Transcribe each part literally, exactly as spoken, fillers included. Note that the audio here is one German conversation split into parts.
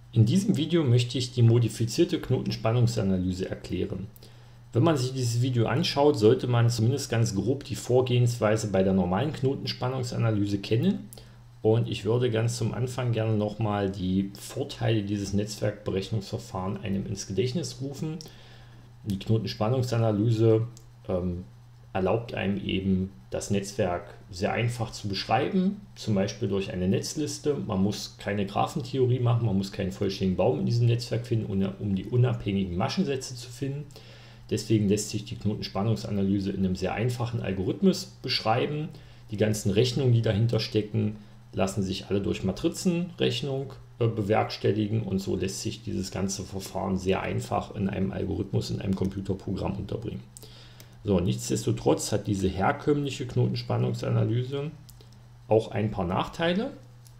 In diesem Video möchte ich die modifizierte Knotenspannungsanalyse erklären. Wenn man sich dieses Video anschaut, sollte man zumindest ganz grob die Vorgehensweise bei der normalen Knotenspannungsanalyse kennen. Und ich würde ganz zum Anfang gerne nochmal die Vorteile dieses Netzwerkberechnungsverfahrens einem ins Gedächtnis rufen. Die Knotenspannungsanalyse ähm, erlaubt einem eben, das Netzwerk sehr einfach zu beschreiben, zum Beispiel durch eine Netzliste. Man muss keine Graphentheorie machen, man muss keinen vollständigen Baum in diesem Netzwerk finden, um die unabhängigen Maschensätze zu finden. Deswegen lässt sich die Knotenspannungsanalyse in einem sehr einfachen Algorithmus beschreiben. Die ganzen Rechnungen, die dahinter stecken, lassen sich alle durch Matrizenrechnung äh, bewerkstelligen, und so lässt sich dieses ganze Verfahren sehr einfach in einem Algorithmus, in einem Computerprogramm unterbringen. So, nichtsdestotrotz hat diese herkömmliche Knotenspannungsanalyse auch ein paar Nachteile.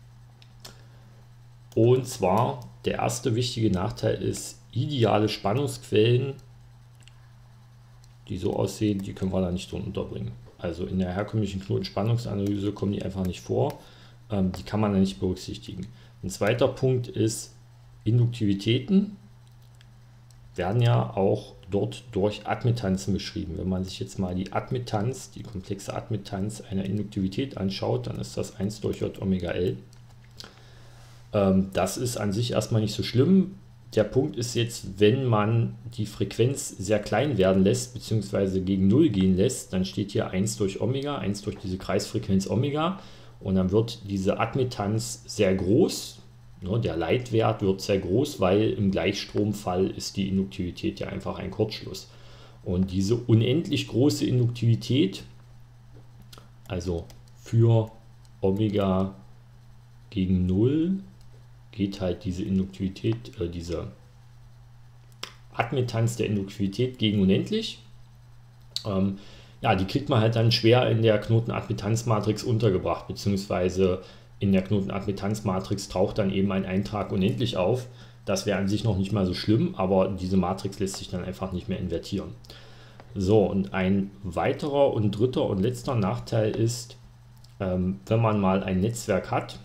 Und zwar, der erste wichtige Nachteil ist, ideale Spannungsquellen, die so aussehen, die können wir da nicht drin unterbringen. Also in der herkömmlichen Knotenspannungsanalyse kommen die einfach nicht vor. Ähm, die kann man da nicht berücksichtigen. Ein zweiter Punkt ist, Induktivitäten werden ja auch dort durch Admittanzen beschrieben. Wenn man sich jetzt mal die Admittanz, die komplexe Admittanz einer Induktivität anschaut, dann ist das eins durch J Omega L. Ähm, das ist an sich erstmal nicht so schlimm. Der Punkt ist jetzt, wenn man die Frequenz sehr klein werden lässt, beziehungsweise gegen null gehen lässt, dann steht hier eins durch Omega, eins durch diese Kreisfrequenz Omega, und dann wird diese Admittanz sehr groß. Der Leitwert wird sehr groß, weil im Gleichstromfall ist die Induktivität ja einfach ein Kurzschluss. Und diese unendlich große Induktivität, also für Omega gegen null, geht halt diese Induktivität, äh, diese Admittanz der Induktivität gegen unendlich. Ähm, ja, die kriegt man halt dann schwer in der Knotenadmittanzmatrix untergebracht, beziehungsweise in der Knotenadmittanzmatrix taucht dann eben ein Eintrag unendlich auf. Das wäre an sich noch nicht mal so schlimm, aber diese Matrix lässt sich dann einfach nicht mehr invertieren. So, und ein weiterer und dritter und letzter Nachteil ist, ähm, wenn man mal ein Netzwerk hat,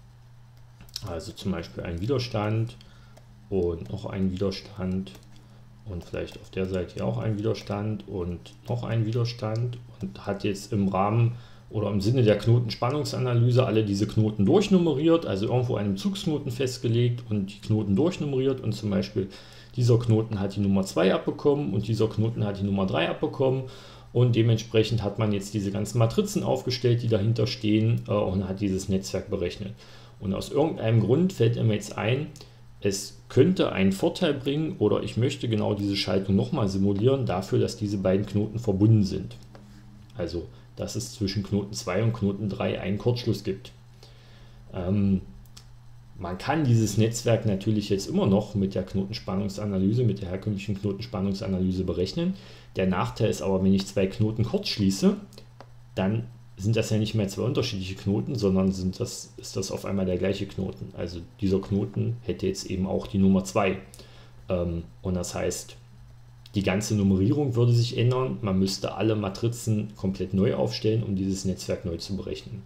also zum Beispiel einen Widerstand und noch einen Widerstand und vielleicht auf der Seite hier auch einen Widerstand und noch einen Widerstand, und hat jetzt im Rahmen oder im Sinne der Knotenspannungsanalyse alle diese Knoten durchnummeriert, also irgendwo einen Bezugsknoten festgelegt und die Knoten durchnummeriert, und zum Beispiel dieser Knoten hat die Nummer zwei abbekommen und dieser Knoten hat die Nummer drei abbekommen, und dementsprechend hat man jetzt diese ganzen Matrizen aufgestellt, die dahinter stehen, äh, und hat dieses Netzwerk berechnet. Und aus irgendeinem Grund fällt mir jetzt ein, es könnte einen Vorteil bringen, oder ich möchte genau diese Schaltung nochmal simulieren, dafür, dass diese beiden Knoten verbunden sind. Also dass es zwischen Knoten zwei und Knoten drei einen Kurzschluss gibt. Ähm, man kann dieses Netzwerk natürlich jetzt immer noch mit der Knotenspannungsanalyse, mit der herkömmlichen Knotenspannungsanalyse berechnen. Der Nachteil ist aber, wenn ich zwei Knoten kurz schließe, dann sind das ja nicht mehr zwei unterschiedliche Knoten, sondern sind das, ist das auf einmal der gleiche Knoten. Also dieser Knoten hätte jetzt eben auch die Nummer zwei. Ähm, und das heißt, die ganze Nummerierung würde sich ändern. Man müsste alle Matrizen komplett neu aufstellen, um dieses Netzwerk neu zu berechnen.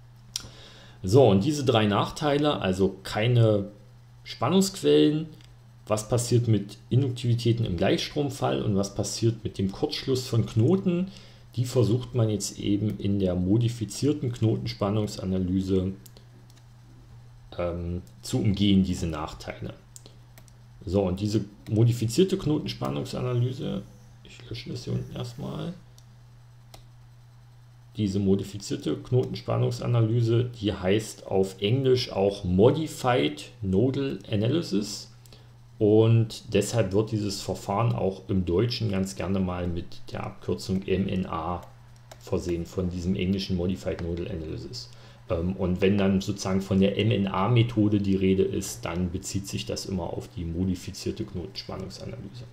So, und diese drei Nachteile, also keine Spannungsquellen, was passiert mit Induktivitäten im Gleichstromfall und was passiert mit dem Kurzschluss von Knoten, die versucht man jetzt eben in der modifizierten Knotenspannungsanalyse ähm, zu umgehen, diese Nachteile. So, und diese modifizierte Knotenspannungsanalyse, ich lösche das hier unten erstmal, diese modifizierte Knotenspannungsanalyse, die heißt auf Englisch auch Modified Nodal Analysis, und deshalb wird dieses Verfahren auch im Deutschen ganz gerne mal mit der Abkürzung M N A versehen, von diesem englischen Modified Nodal Analysis. Und wenn dann sozusagen von der M N A-Methode die Rede ist, dann bezieht sich das immer auf die modifizierte Knotenspannungsanalyse.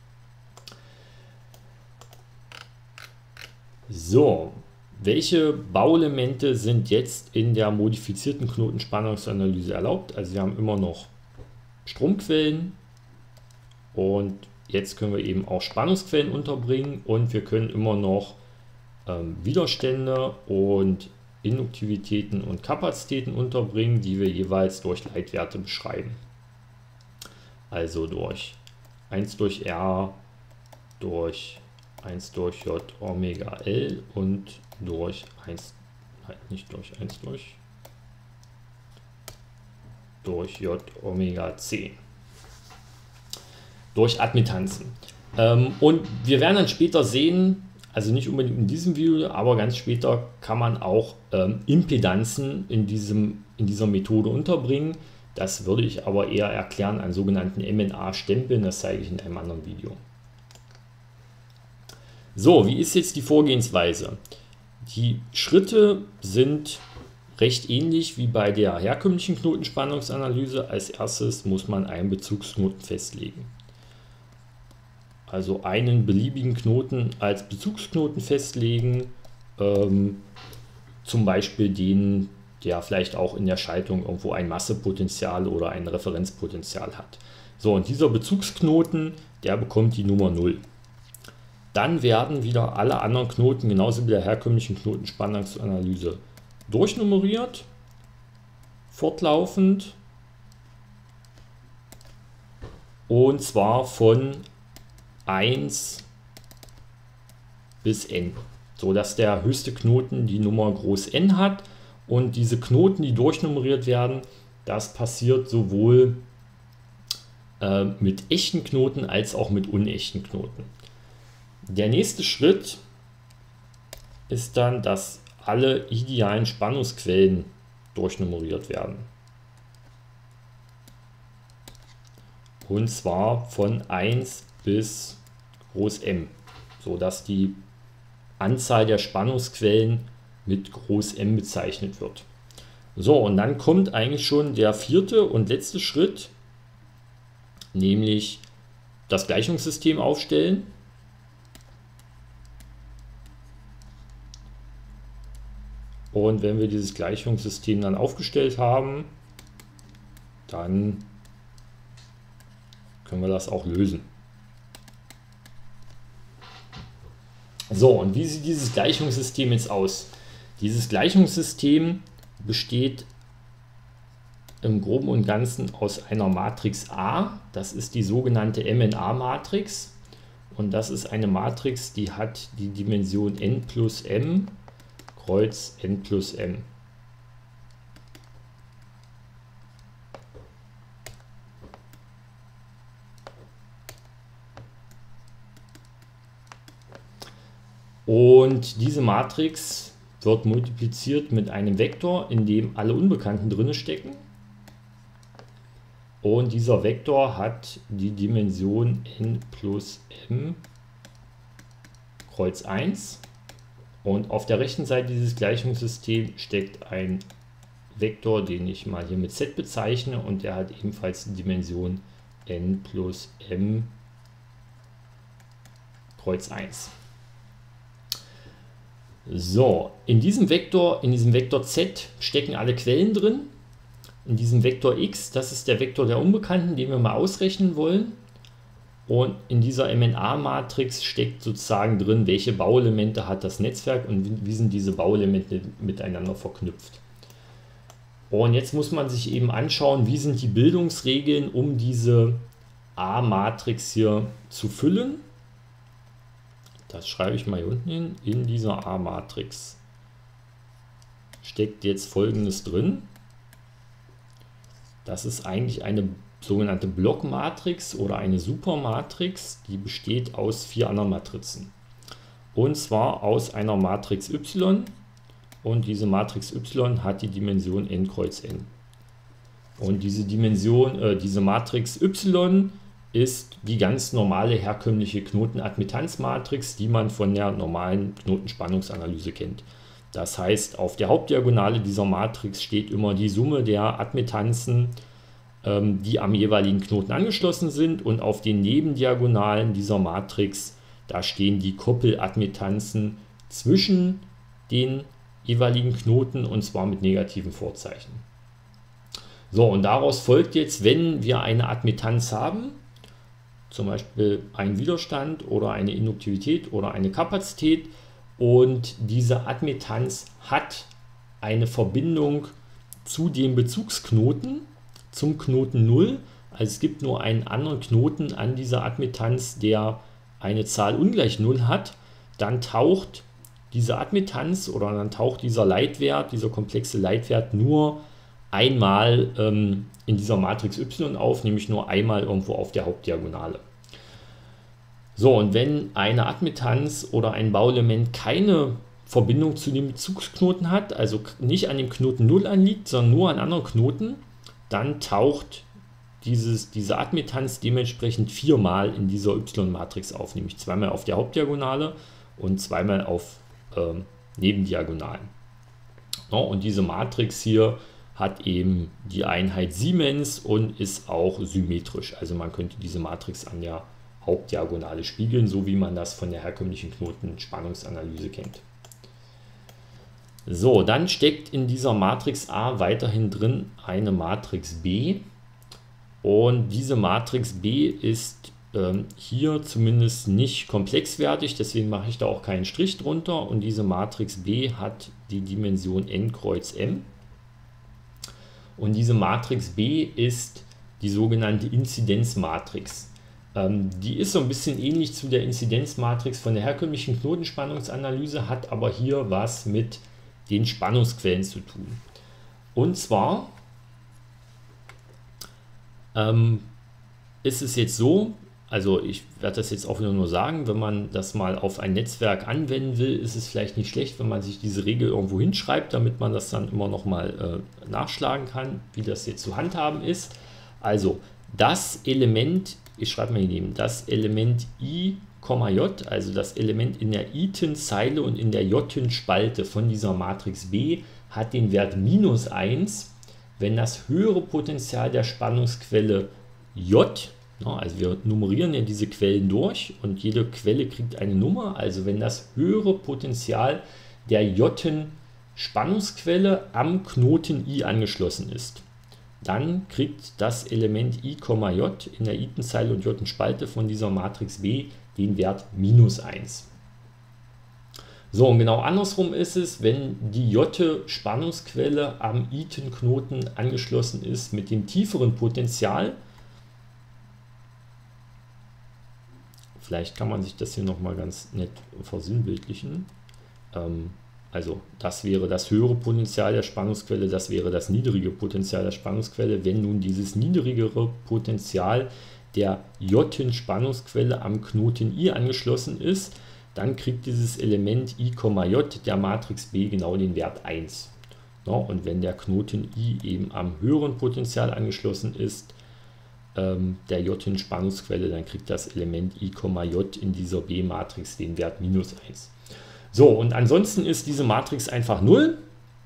So, welche Bauelemente sind jetzt in der modifizierten Knotenspannungsanalyse erlaubt? Also wir haben immer noch Stromquellen, und jetzt können wir eben auch Spannungsquellen unterbringen, und wir können immer noch ähm, Widerstände und Induktivitäten und Kapazitäten unterbringen, die wir jeweils durch Leitwerte beschreiben. Also durch eins durch R, durch eins durch J Omega L und durch eins, halt nicht durch eins durch, durch J Omega C. Durch Admittanzen. Ähm, und wir werden dann später sehen, also nicht unbedingt in diesem Video, aber ganz später kann man auch ähm, Impedanzen in, diesem, in dieser Methode unterbringen. Das würde ich aber eher erklären an sogenannten M N A-Stempeln, das zeige ich in einem anderen Video. So, wie ist jetzt die Vorgehensweise? Die Schritte sind recht ähnlich wie bei der herkömmlichen Knotenspannungsanalyse. Als erstes muss man einen Bezugsknoten festlegen. Also einen beliebigen Knoten als Bezugsknoten festlegen, ähm, zum Beispiel den, der vielleicht auch in der Schaltung irgendwo ein Massepotenzial oder ein Referenzpotenzial hat. So, und dieser Bezugsknoten, der bekommt die Nummer null. Dann werden wieder alle anderen Knoten, genauso wie der herkömmlichen Knotenspannungsanalyse, durchnummeriert, fortlaufend, und zwar von eins bis n, so dass der höchste Knoten die Nummer groß N hat, und diese Knoten, die durchnummeriert werden, das passiert sowohl äh, mit echten Knoten als auch mit unechten Knoten. Der nächste Schritt ist dann, dass alle idealen Spannungsquellen durchnummeriert werden. Und zwar von eins bis groß M, so dass die Anzahl der Spannungsquellen mit groß M bezeichnet wird. So, und dann kommt eigentlich schon der vierte und letzte Schritt, nämlich das Gleichungssystem aufstellen. Und wenn wir dieses Gleichungssystem dann aufgestellt haben, dann können wir das auch lösen. So, und wie sieht dieses Gleichungssystem jetzt aus? Dieses Gleichungssystem besteht im Groben und Ganzen aus einer Matrix A. Das ist die sogenannte M N A-Matrix. Und das ist eine Matrix, die hat die Dimension n plus m, Kreuz n plus m. Und diese Matrix wird multipliziert mit einem Vektor, in dem alle Unbekannten drin stecken. Und dieser Vektor hat die Dimension n plus m, Kreuz eins. Und auf der rechten Seite dieses Gleichungssystems steckt ein Vektor, den ich mal hier mit z bezeichne, und der hat ebenfalls die Dimension n plus m, Kreuz eins. So, in diesem Vektor, in diesem Vektor z stecken alle Quellen drin. In diesem Vektor x, das ist der Vektor der Unbekannten, den wir mal ausrechnen wollen. Und in dieser M N A-Matrix steckt sozusagen drin, welche Bauelemente hat das Netzwerk und wie sind diese Bauelemente miteinander verknüpft. Und jetzt muss man sich eben anschauen, wie sind die Bildungsregeln, um diese A-Matrix hier zu füllen. Das schreibe ich mal hier unten hin. In dieser A-Matrix steckt jetzt Folgendes drin. Das ist eigentlich eine sogenannte Blockmatrix oder eine Supermatrix, die besteht aus vier anderen Matrizen. Und zwar aus einer Matrix Y, und diese Matrix Y hat die Dimension n Kreuz n. Und diese Dimension, äh, diese Matrix Y ist die ganz normale herkömmliche Knotenadmittanzmatrix, die man von der normalen Knotenspannungsanalyse kennt. Das heißt, auf der Hauptdiagonale dieser Matrix steht immer die Summe der Admittanzen, ähm, die am jeweiligen Knoten angeschlossen sind, und auf den Nebendiagonalen dieser Matrix, da stehen die Koppeladmittanzen zwischen den jeweiligen Knoten, und zwar mit negativen Vorzeichen. So, und daraus folgt jetzt, wenn wir eine Admittanz haben, zum Beispiel einen Widerstand oder eine Induktivität oder eine Kapazität, und diese Admittanz hat eine Verbindung zu dem Bezugsknoten, zum Knoten null, Also es gibt nur einen anderen Knoten an dieser Admittanz, der eine Zahl ungleich null hat, dann taucht diese Admittanz oder dann taucht dieser Leitwert, dieser komplexe Leitwert nur einmal ähm, in dieser Matrix Y auf, nämlich nur einmal irgendwo auf der Hauptdiagonale. So, und wenn eine Admittanz oder ein Bauelement keine Verbindung zu dem Bezugsknoten hat, also nicht an dem Knoten null anliegt, sondern nur an anderen Knoten, dann taucht dieses, diese Admittanz dementsprechend viermal in dieser Y-Matrix auf, nämlich zweimal auf der Hauptdiagonale und zweimal auf ähm, Nebendiagonalen. Ja, und diese Matrix hier hat eben die Einheit Siemens und ist auch symmetrisch. Also man könnte diese Matrix an der Hauptdiagonale spiegeln, so wie man das von der herkömmlichen Knotenspannungsanalyse kennt. So, dann steckt in dieser Matrix A weiterhin drin eine Matrix B. Und diese Matrix B ist ähm, hier zumindest nicht komplexwertig, deswegen mache ich da auch keinen Strich drunter. Und diese Matrix B hat die Dimension n Kreuz m. Und diese Matrix B ist die sogenannte Inzidenzmatrix. Ähm, die ist so ein bisschen ähnlich zu der Inzidenzmatrix von der herkömmlichen Knotenspannungsanalyse, hat aber hier was mit den Spannungsquellen zu tun. Und zwar ähm, ist es jetzt so, also ich werde das jetzt auch wieder nur sagen, wenn man das mal auf ein Netzwerk anwenden will, ist es vielleicht nicht schlecht, wenn man sich diese Regel irgendwo hinschreibt, damit man das dann immer noch mal äh, nachschlagen kann, wie das jetzt zu handhaben ist. Also das Element, ich schreibe mal hier neben, das Element I, J, also das Element in der i-ten Zeile und in der j-ten Spalte von dieser Matrix B hat den Wert minus eins, wenn das höhere Potential der Spannungsquelle J, also wir nummerieren ja diese Quellen durch und jede Quelle kriegt eine Nummer, also wenn das höhere Potential der j-ten Spannungsquelle am Knoten I angeschlossen ist, dann kriegt das Element I, J in der i-ten Zeile und j-ten Spalte von dieser Matrix B den Wert minus eins. So, und genau andersrum ist es, wenn die j-te Spannungsquelle am i-ten Knoten angeschlossen ist mit dem tieferen Potential. Vielleicht kann man sich das hier nochmal ganz nett versinnbildlichen. Ähm, also das wäre das höhere Potential der Spannungsquelle, das wäre das niedrige Potential der Spannungsquelle. Wenn nun dieses niedrigere Potential der j-ten Spannungsquelle am Knoten I angeschlossen ist, dann kriegt dieses Element I, J der Matrix B genau den Wert eins. Ja, und wenn der Knoten I eben am höheren Potential angeschlossen ist, ähm, der j-ten Spannungsquelle, dann kriegt das Element I, J in dieser B-Matrix den Wert minus eins. So, und ansonsten ist diese Matrix einfach null.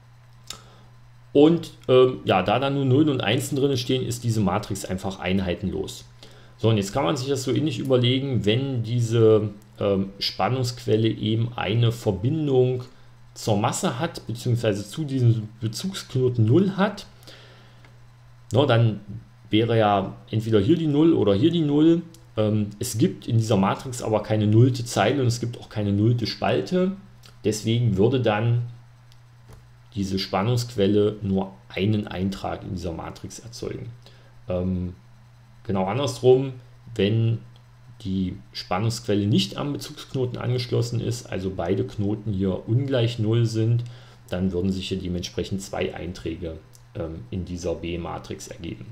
Und ähm, ja, da dann nur null und eins drin stehen, ist diese Matrix einfach einheitenlos. So, und jetzt kann man sich das so ähnlich überlegen, wenn diese ähm, Spannungsquelle eben eine Verbindung zur Masse hat, beziehungsweise zu diesem Bezugsknoten null hat, no, dann wäre ja entweder hier die null oder hier die null. Ähm, es gibt in dieser Matrix aber keine nullte Zeile und es gibt auch keine nullte Spalte. Deswegen würde dann diese Spannungsquelle nur einen Eintrag in dieser Matrix erzeugen. Ähm, Genau andersrum, wenn die Spannungsquelle nicht am Bezugsknoten angeschlossen ist, also beide Knoten hier ungleich null sind, dann würden sich hier dementsprechend zwei Einträge ähm, in dieser B-Matrix ergeben.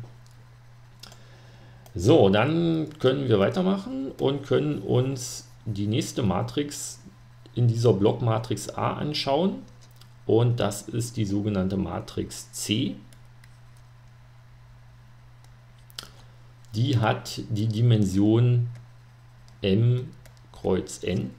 So, dann können wir weitermachen und können uns die nächste Matrix in dieser Blockmatrix A anschauen. Und das ist die sogenannte Matrix C. Die hat die Dimension M Kreuz N.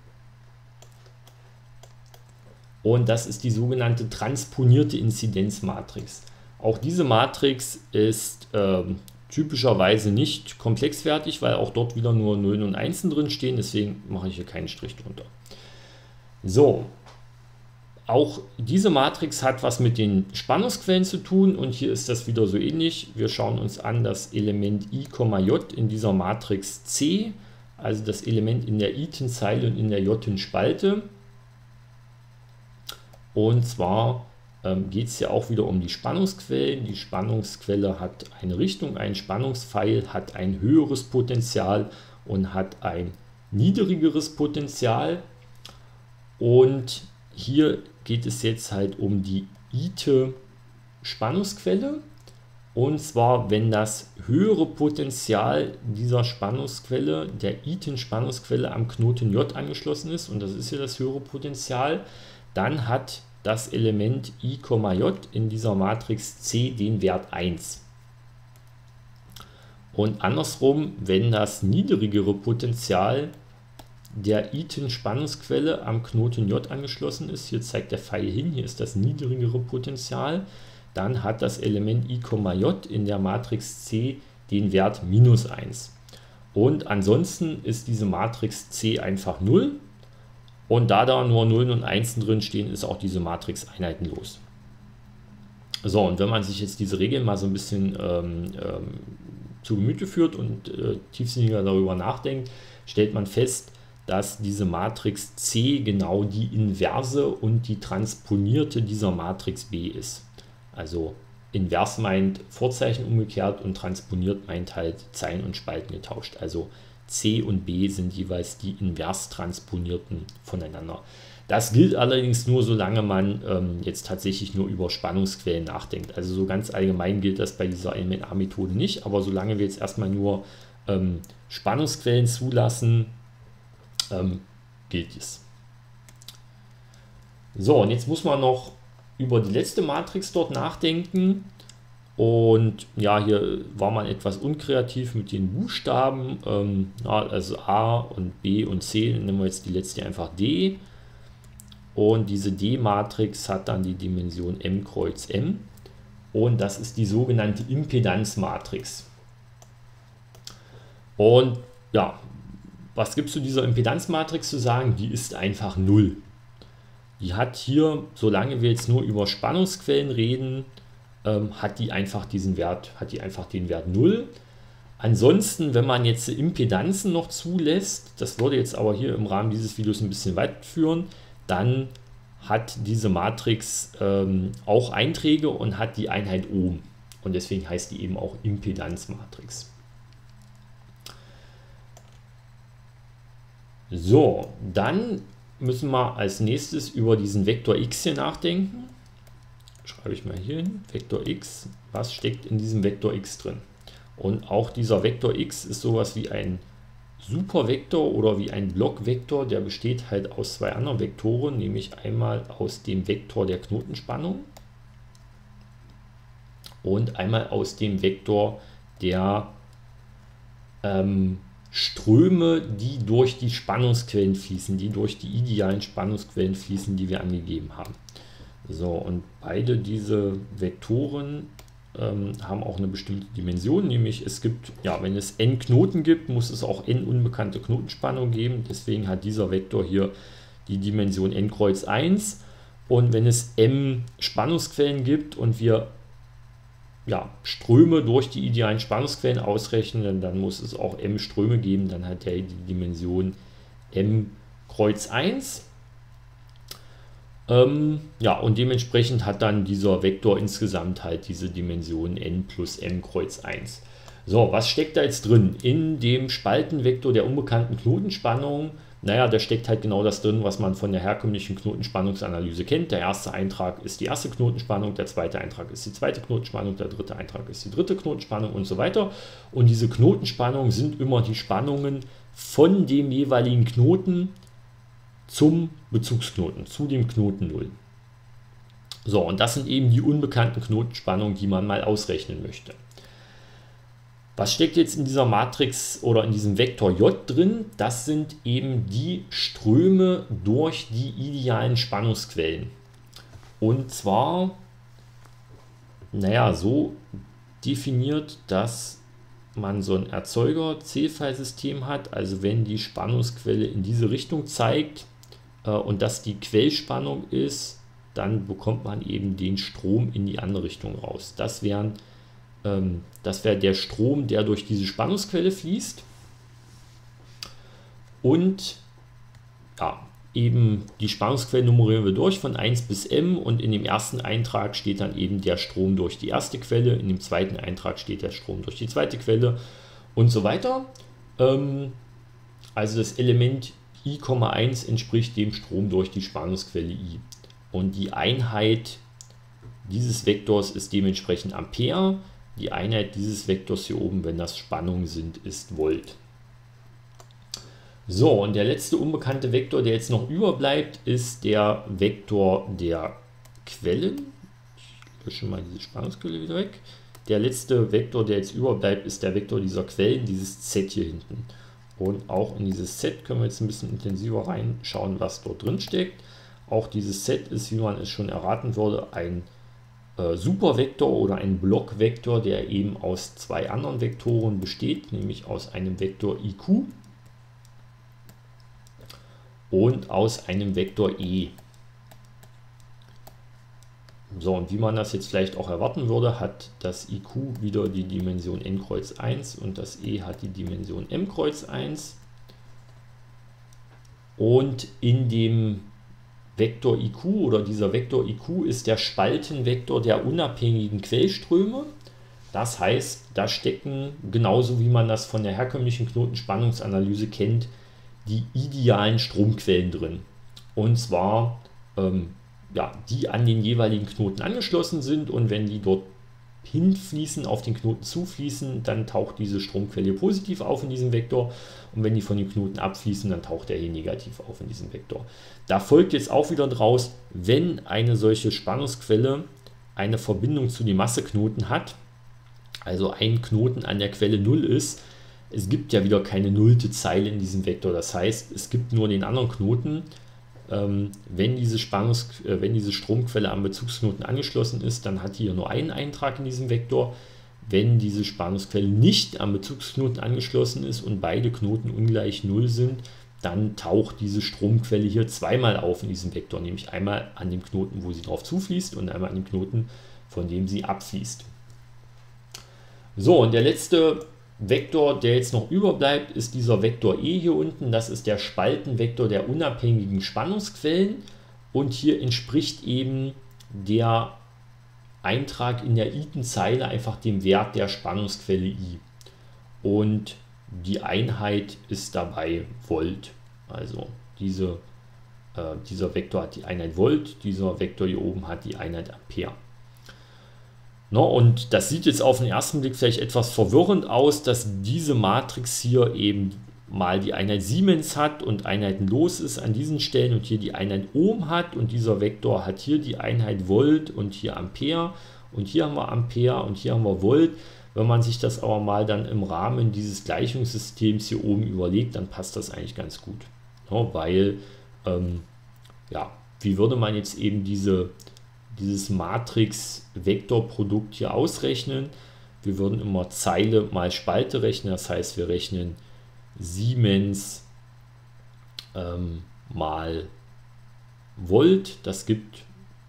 Und das ist die sogenannte transponierte Inzidenzmatrix. Auch diese Matrix ist äh, typischerweise nicht komplexwertig, weil auch dort wieder nur Nullen und Einsen drin stehen. Deswegen mache ich hier keinen Strich drunter. So. Auch diese Matrix hat was mit den Spannungsquellen zu tun und hier ist das wieder so ähnlich. Wir schauen uns an das Element I, J in dieser Matrix C, also das Element in der i-ten Zeile und in der j-ten Spalte. Und zwar ähm, geht es ja auch wieder um die Spannungsquellen. Die Spannungsquelle hat eine Richtung, ein Spannungspfeil hat ein höheres Potential und hat ein niedrigeres Potential. Und hier geht es jetzt halt um die I-te Spannungsquelle. Und zwar, wenn das höhere Potential dieser Spannungsquelle, der I-ten Spannungsquelle am Knoten J angeschlossen ist, und das ist hier das höhere Potential, dann hat das Element I, J in dieser Matrix C den Wert eins. Und andersrum, wenn das niedrigere Potential der I-ten Spannungsquelle am Knoten J angeschlossen ist, hier zeigt der Pfeil hin, hier ist das niedrigere Potential, dann hat das Element I, J in der Matrix C den Wert minus eins. Und ansonsten ist diese Matrix C einfach null. Und da da nur Nullen und Einsen drin stehen, ist auch diese Matrix einheitenlos. So, und wenn man sich jetzt diese Regeln mal so ein bisschen ähm, ähm, zu Gemüte führt und äh, tiefsinniger darüber nachdenkt, stellt man fest, dass diese Matrix C genau die Inverse und die Transponierte dieser Matrix B ist. Also invers meint Vorzeichen umgekehrt und transponiert meint halt Zeilen und Spalten getauscht. Also C und B sind jeweils die invers transponierten voneinander. Das gilt allerdings nur, solange man ähm, jetzt tatsächlich nur über Spannungsquellen nachdenkt. Also so ganz allgemein gilt das bei dieser L M N A-Methode nicht, aber solange wir jetzt erstmal nur ähm, Spannungsquellen zulassen, ähm, gilt es. So, und jetzt muss man noch über die letzte Matrix dort nachdenken. Und ja, hier war man etwas unkreativ mit den Buchstaben. Ähm, ja, also A und B und C, nehmen wir jetzt die letzte einfach D. Und diese D-Matrix hat dann die Dimension M Kreuz M. Und das ist die sogenannte Impedanzmatrix. Und ja, was gibt es zu dieser Impedanzmatrix zu sagen? Die ist einfach null. Die hat hier, solange wir jetzt nur über Spannungsquellen reden, ähm, hat die einfach diesen Wert, hat die einfach den Wert null. Ansonsten, wenn man jetzt Impedanzen noch zulässt, das würde jetzt aber hier im Rahmen dieses Videos ein bisschen weit führen, dann hat diese Matrix ähm, auch Einträge und hat die Einheit Ohm. Und deswegen heißt die eben auch Impedanzmatrix. So, dann müssen wir als nächstes über diesen Vektor x hier nachdenken. Schreibe ich mal hier hin, Vektor x, was steckt in diesem Vektor x drin? Und auch dieser Vektor x ist sowas wie ein Supervektor oder wie ein Blockvektor, der besteht halt aus zwei anderen Vektoren, nämlich einmal aus dem Vektor der Knotenspannung und einmal aus dem Vektor der ähm, Ströme, die durch die Spannungsquellen fließen, die durch die idealen Spannungsquellen fließen, die wir angegeben haben. So, und beide diese Vektoren ähm, haben auch eine bestimmte Dimension, nämlich es gibt, ja, wenn es n Knoten gibt, muss es auch n unbekannte Knotenspannung geben. Deswegen hat dieser Vektor hier die Dimension n Kreuz eins. Und wenn es m Spannungsquellen gibt und wir ja, Ströme durch die idealen Spannungsquellen ausrechnen, dann muss es auch m Ströme geben, dann hat er die Dimension m Kreuz eins. Ähm, ja, und dementsprechend hat dann dieser Vektor insgesamt halt diese Dimension n plus m Kreuz eins. So, was steckt da jetzt drin? In dem Spaltenvektor der unbekannten Knotenspannung, naja, da steckt halt genau das drin, was man von der herkömmlichen Knotenspannungsanalyse kennt. Der erste Eintrag ist die erste Knotenspannung, der zweite Eintrag ist die zweite Knotenspannung, der dritte Eintrag ist die dritte Knotenspannung und so weiter. Und diese Knotenspannungen sind immer die Spannungen von dem jeweiligen Knoten zum Bezugsknoten, zu dem Knoten null. So, und das sind eben die unbekannten Knotenspannungen, die man mal ausrechnen möchte. Was steckt jetzt in dieser Matrix oder in diesem Vektor J drin? Das sind eben die Ströme durch die idealen Spannungsquellen. Und zwar, naja, so definiert, dass man so ein Erzeuger-Zählfallsystem hat. Also wenn die Spannungsquelle in diese Richtung zeigt äh, und das die Quellspannung ist, dann bekommt man eben den Strom in die andere Richtung raus. Das wären Das wäre der Strom, der durch diese Spannungsquelle fließt. Und ja, eben die Spannungsquellen nummerieren wir durch von eins bis m und in dem ersten Eintrag steht dann eben der Strom durch die erste Quelle, in dem zweiten Eintrag steht der Strom durch die zweite Quelle und so weiter. Ähm, also das Element I, eins entspricht dem Strom durch die Spannungsquelle I. Und die Einheit dieses Vektors ist dementsprechend Ampere. Die Einheit dieses Vektors hier oben, wenn das Spannungen sind, ist Volt. So, und der letzte unbekannte Vektor, der jetzt noch überbleibt, ist der Vektor der Quellen. Ich lösche mal diese Spannungsquelle wieder weg. Der letzte Vektor, der jetzt überbleibt, ist der Vektor dieser Quellen, dieses Z hier hinten. Und auch in dieses Z können wir jetzt ein bisschen intensiver reinschauen, was dort drin steckt. Auch dieses Z ist, wie man es schon erraten würde, ein äh, Supervektor oder ein Blockvektor, der eben aus zwei anderen Vektoren besteht, nämlich aus einem Vektor I Q und aus einem Vektor E. So, und wie man das jetzt vielleicht auch erwarten würde, hat das I Q wieder die Dimension n Kreuz eins und das E hat die Dimension m Kreuz eins. Und in dem Vektor I Q oder dieser Vektor I Q ist der Spaltenvektor der unabhängigen Quellströme. Das heißt, da stecken, genauso wie man das von der herkömmlichen Knotenspannungsanalyse kennt, die idealen Stromquellen drin. Und zwar ähm, ja, die an den jeweiligen Knoten angeschlossen sind, und wenn die dort hinfließen, auf den Knoten zufließen, dann taucht diese Stromquelle positiv auf in diesem Vektor, und wenn die von den Knoten abfließen, dann taucht er hier negativ auf in diesem Vektor. Da folgt jetzt auch wieder draus, wenn eine solche Spannungsquelle eine Verbindung zu den Masseknoten hat, also ein Knoten an der Quelle null ist, es gibt ja wieder keine nullte Zeile in diesem Vektor. Das heißt, es gibt nur den anderen Knoten. Ähm, wenn, diese Spannungs äh, wenn diese Stromquelle am Bezugsknoten angeschlossen ist, dann hat die hier nur einen Eintrag in diesem Vektor. Wenn diese Spannungsquelle nicht am Bezugsknoten angeschlossen ist und beide Knoten ungleich null sind, dann taucht diese Stromquelle hier zweimal auf in diesem Vektor, nämlich einmal an dem Knoten, wo sie drauf zufließt, und einmal an dem Knoten, von dem sie abfließt. So, und der letzte Vektor, der jetzt noch überbleibt, ist dieser Vektor E hier unten. Das ist der Spaltenvektor der unabhängigen Spannungsquellen, und hier entspricht eben der Eintrag in der i-Zeile einfach dem Wert der Spannungsquelle I. Und die Einheit ist dabei Volt. Also diese, äh, dieser Vektor hat die Einheit Volt, dieser Vektor hier oben hat die Einheit Ampere. No, und das sieht jetzt auf den ersten Blick vielleicht etwas verwirrend aus, dass diese Matrix hier eben mal die Einheit Siemens hat und einheitenlos ist an diesen Stellen und hier die Einheit Ohm hat, und dieser Vektor hat hier die Einheit Volt und hier Ampere, und hier haben wir Ampere und hier haben wir Volt. Wenn man sich das aber mal dann im Rahmen dieses Gleichungssystems hier oben überlegt, dann passt das eigentlich ganz gut. No, weil, ähm, ja, wie würde man jetzt eben diese dieses Matrix-Vektorprodukt hier ausrechnen? Wir würden immer Zeile mal Spalte rechnen, das heißt, wir rechnen Siemens ähm, mal Volt, das gibt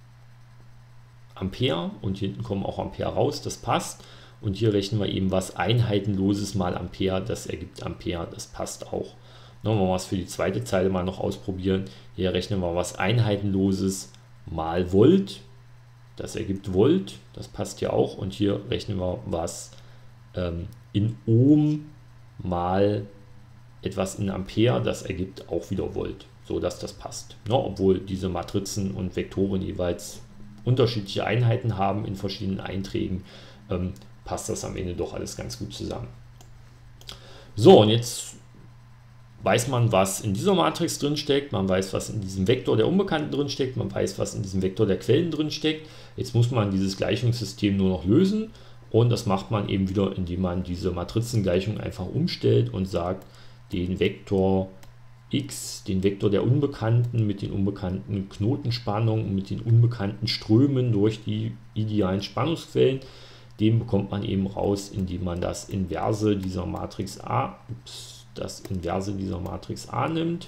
Ampere, und hier hinten kommen auch Ampere raus, das passt. Und hier rechnen wir eben was Einheitenloses mal Ampere, das ergibt Ampere, das passt auch. Dann wollen wir es für die zweite Zeile mal noch ausprobieren. Hier rechnen wir was Einheitenloses mal Volt. Das ergibt Volt, das passt hier auch, und hier rechnen wir was ähm, in Ohm mal etwas in Ampere, das ergibt auch wieder Volt, so dass das passt. Ja, obwohl diese Matrizen und Vektoren jeweils unterschiedliche Einheiten haben in verschiedenen Einträgen, ähm, passt das am Ende doch alles ganz gut zusammen. So, und jetzt weiß man, was in dieser Matrix drin steckt, man weiß, was in diesem Vektor der Unbekannten drin steckt, man weiß, was in diesem Vektor der Quellen drin steckt. Jetzt muss man dieses Gleichungssystem nur noch lösen, und das macht man eben wieder, indem man diese Matrizengleichung einfach umstellt und sagt, den Vektor x, den Vektor der Unbekannten mit den unbekannten Knotenspannungen, mit den unbekannten Strömen durch die idealen Spannungsquellen, den bekommt man eben raus, indem man das Inverse dieser Matrix A, ups, das Inverse dieser Matrix A nimmt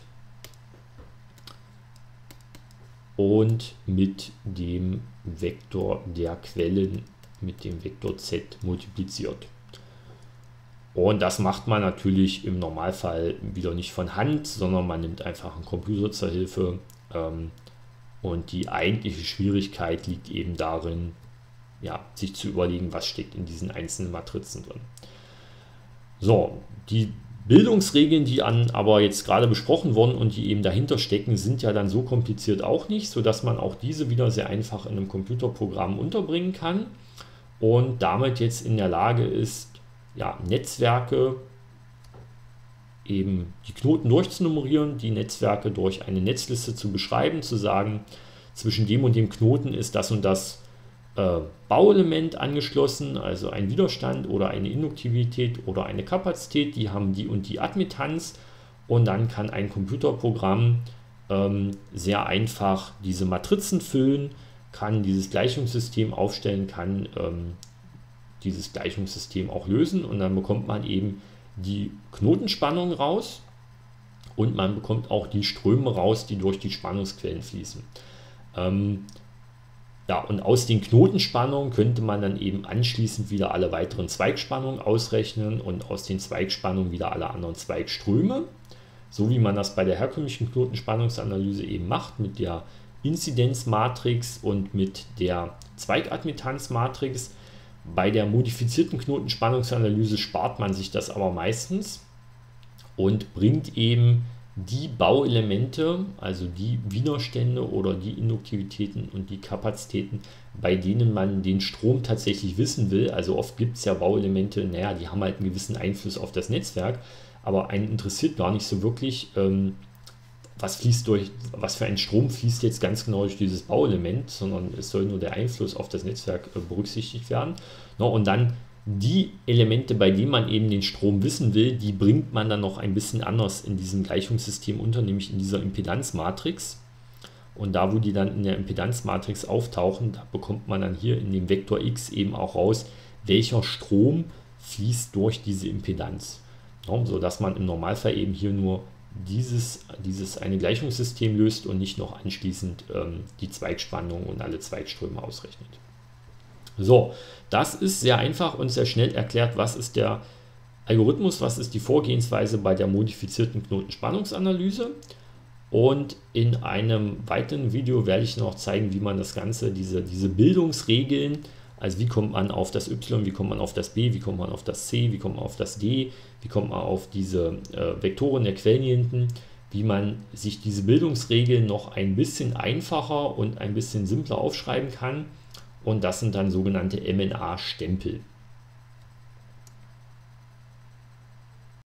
und mit dem Vektor der Quellen, mit dem Vektor Z multipliziert. Und das macht man natürlich im Normalfall wieder nicht von Hand, sondern man nimmt einfach einen Computer zur Hilfe. Ähm, und die eigentliche Schwierigkeit liegt eben darin, ja, sich zu überlegen, was steckt in diesen einzelnen Matrizen drin. So, die Bildungsregeln, die an, aber jetzt gerade besprochen wurden und die eben dahinter stecken, sind ja dann so kompliziert auch nicht, sodass man auch diese wieder sehr einfach in einem Computerprogramm unterbringen kann und damit jetzt in der Lage ist, ja, Netzwerke, eben die Knoten durchzunummerieren, die Netzwerke durch eine Netzliste zu beschreiben, zu sagen, zwischen dem und dem Knoten ist das und das äh, Bauelement angeschlossen, also ein Widerstand oder eine Induktivität oder eine Kapazität, die haben die und die Admittanz, und dann kann ein Computerprogramm ähm, sehr einfach diese Matrizen füllen, kann dieses Gleichungssystem aufstellen, kann ähm, dieses Gleichungssystem auch lösen, und dann bekommt man eben die Knotenspannung raus und man bekommt auch die Ströme raus, die durch die Spannungsquellen fließen. Ähm, ja, und aus den Knotenspannungen könnte man dann eben anschließend wieder alle weiteren Zweigspannungen ausrechnen und aus den Zweigspannungen wieder alle anderen Zweigströme, so wie man das bei der herkömmlichen Knotenspannungsanalyse eben macht, mit der Inzidenzmatrix und mit der Zweigadmittanzmatrix. Bei der modifizierten Knotenspannungsanalyse spart man sich das aber meistens und bringt eben die Bauelemente, also die Widerstände oder die Induktivitäten und die Kapazitäten, bei denen man den Strom tatsächlich wissen will. Also oft gibt es ja Bauelemente, naja, die haben halt einen gewissen Einfluss auf das Netzwerk, aber einen interessiert gar nicht so wirklich, ähm, was fließt durch, was für ein Strom fließt jetzt ganz genau durch dieses Bauelement, sondern es soll nur der Einfluss auf das Netzwerk äh, berücksichtigt werden. No, und dann die Elemente, bei denen man eben den Strom wissen will, die bringt man dann noch ein bisschen anders in diesem Gleichungssystem unter, nämlich in dieser Impedanzmatrix. Und da, wo die dann in der Impedanzmatrix auftauchen, da bekommt man dann hier in dem Vektor X eben auch raus, welcher Strom fließt durch diese Impedanz. No, sodass man im Normalfall eben hier nur dieses, dieses eine Gleichungssystem löst und nicht noch anschließend ähm, die Zweigspannung und alle Zweigströme ausrechnet. So, das ist sehr einfach und sehr schnell erklärt, was ist der Algorithmus, was ist die Vorgehensweise bei der modifizierten Knotenspannungsanalyse. Und in einem weiteren Video werde ich noch zeigen, wie man das Ganze, diese, diese Bildungsregeln, also wie kommt man auf das Y, wie kommt man auf das B, wie kommt man auf das C, wie kommt man auf das D, wie kommt man auf diese äh, Vektoren der Quellenlinien, wie man sich diese Bildungsregeln noch ein bisschen einfacher und ein bisschen simpler aufschreiben kann. Und das sind dann sogenannte M N A-Stempel.